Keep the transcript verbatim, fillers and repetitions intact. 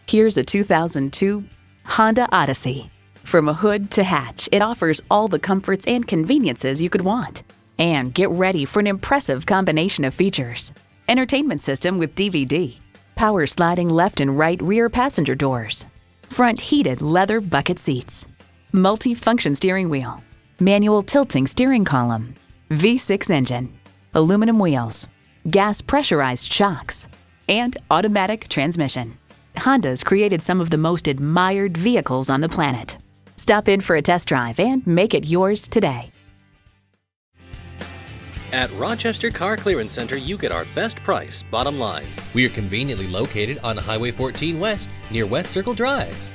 Here's a two thousand two Honda Odyssey. From a hood to hatch, it offers all the comforts and conveniences you could want. And get ready for an impressive combination of features. Entertainment system with D V D, power sliding left and right rear passenger doors, front heated leather bucket seats, multi-function steering wheel, manual tilting steering column, V six engine, aluminum wheels, gas pressurized shocks, and automatic transmission. Honda's created some of the most admired vehicles on the planet. Stop in for a test drive and make it yours today. At Rochester Car Clearance Center, you get our best price, bottom line. We are conveniently located on Highway fourteen West near West Circle Drive.